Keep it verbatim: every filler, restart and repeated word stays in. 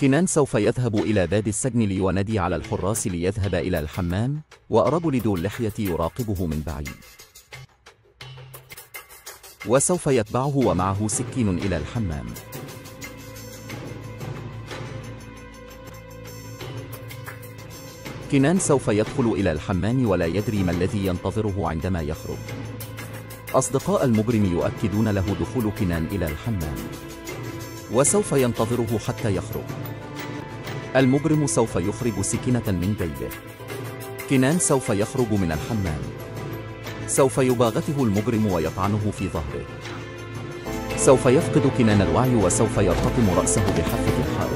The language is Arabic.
كنان سوف يذهب إلى باب السجن لينادي على الحراس ليذهب إلى الحمام، وأرجل ذو اللحية يراقبه من بعيد، وسوف يتبعه ومعه سكين إلى الحمام. كنان سوف يدخل إلى الحمام ولا يدري ما الذي ينتظره عندما يخرج. أصدقاء المجرم يؤكدون له دخول كنان إلى الحمام، وسوف ينتظره حتى يخرج. المجرم سوف يخرج سكينة من جيبه. كنان سوف يخرج من الحمام. سوف يباغته المجرم ويطعنه في ظهره. سوف يفقد كنان الوعي وسوف يرتطم رأسه بحافة الحائط.